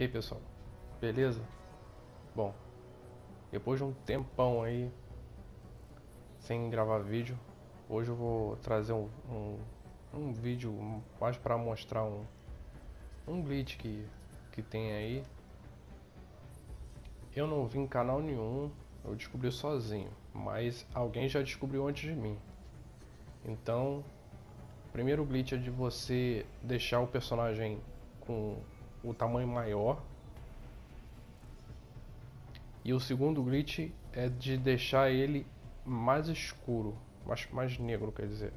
E aí pessoal, beleza? Bom, depois de um tempão aí sem gravar vídeo, hoje eu vou trazer um vídeo mais para mostrar um glitch que tem aí. Eu não vi em canal nenhum, eu descobri sozinho, mas alguém já descobriu antes de mim. Então, o primeiro glitch é de você deixar o personagem com o tamanho maior. E o segundo glitch é de deixar ele mais escuro, mais negro, quer dizer.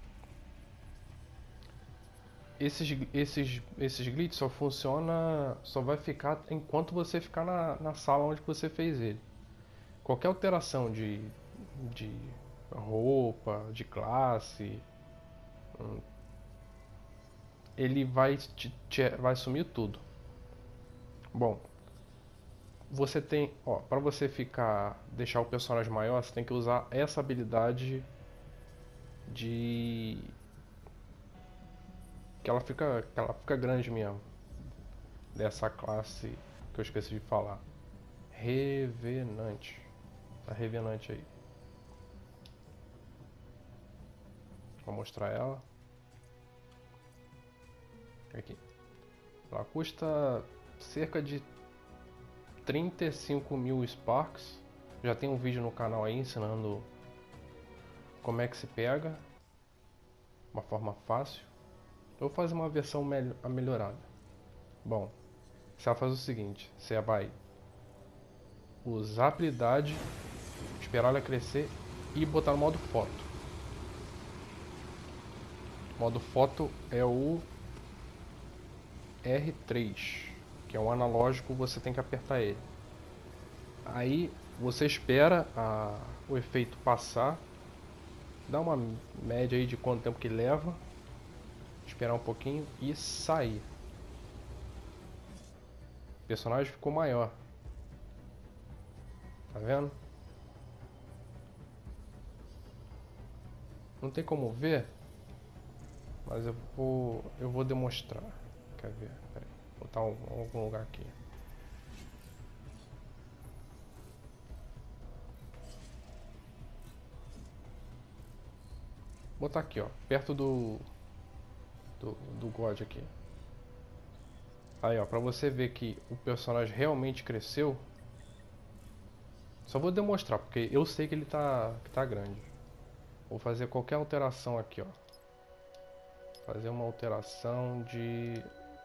Esses glitches só funciona, só vai ficar enquanto você ficar na sala onde você fez ele. Qualquer alteração de roupa, de classe, ele vai sumir tudo. Bom, você tem, ó, para você deixar o personagem maior, você tem que usar essa habilidade de que ela fica grande mesmo, dessa classe que eu esqueci de falar. Revenante. Tá Revenante aí. Vou mostrar ela. Aqui. Ela custa cerca de 35 mil Sparks. Já tem um vídeo no canal aí ensinando como é que se pega. Uma forma fácil. Eu vou fazer uma versão melhorada. Bom, você vai fazer o seguinte. Você vai usar a habilidade, esperar ela crescer e botar no modo foto. O modo foto é o R3, que é um analógico, você tem que apertar ele. Aí você espera o efeito passar, dá uma média aí de quanto tempo que leva, esperar um pouquinho e sair. O personagem ficou maior. Tá vendo? Não tem como ver, mas eu vou demonstrar. Quer ver? Pera aí. Vou botar algum lugar aqui. Vou botar aqui, ó, perto do God aqui. Aí, ó, pra você ver que o personagem realmente cresceu. Só vou demonstrar, porque eu sei que ele tá grande. Vou fazer qualquer alteração aqui, ó. Fazer uma alteração de...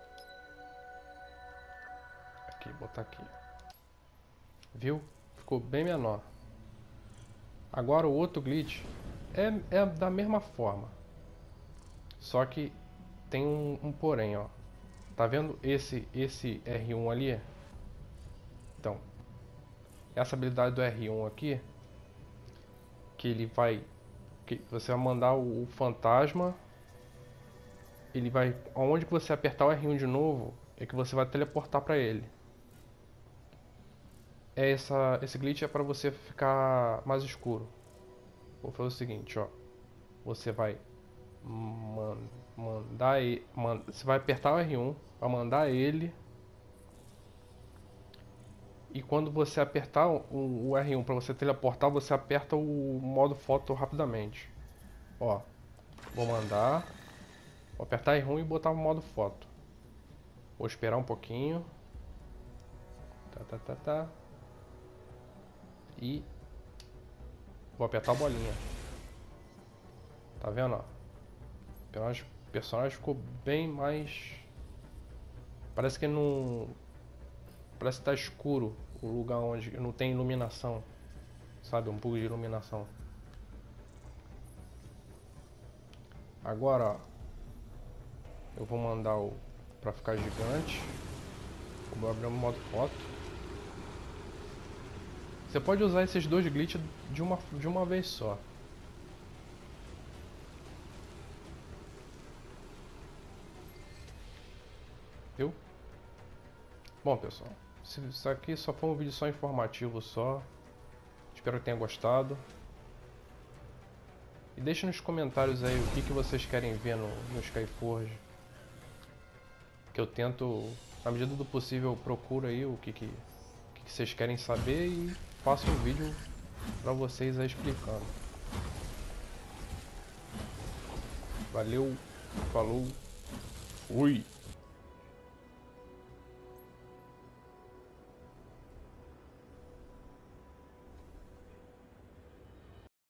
Aqui, botar aqui. Viu? Ficou bem menor. Agora o outro glitch é da mesma forma. Só que tem um porém, ó. Tá vendo esse R1 ali? Então, essa habilidade do R1 aqui, que ele vai... que você vai mandar o fantasma, ele vai... Aonde que você apertar o R1 de novo, é que você vai teleportar pra ele. Esse glitch é para você ficar mais escuro. Vou fazer o seguinte, ó. Você vai mandar ele, você vai apertar o R1 para mandar ele. E quando você apertar o R1 para você teleportar, você aperta o modo foto rapidamente. Ó, vou mandar, vou apertar R1 e botar o modo foto. Vou esperar um pouquinho. Tá. E vou apertar a bolinha. Tá vendo, ó? O personagem ficou bem mais... Parece que não... Parece que tá escuro o lugar onde não tem iluminação. Sabe, um bug de iluminação. Agora, ó, eu vou mandar pra ficar gigante. Vou abrir o modo foto. Você pode usar esses dois glitches de uma vez só. Viu? Bom, pessoal, isso aqui só foi um vídeo só informativo só. Espero que tenha gostado. E deixe nos comentários aí o que vocês querem ver no Skyforge. Que eu tento na medida do possível, eu procuro aí o que vocês querem saber e faço um vídeo pra vocês aí explicando. Valeu, falou, fui!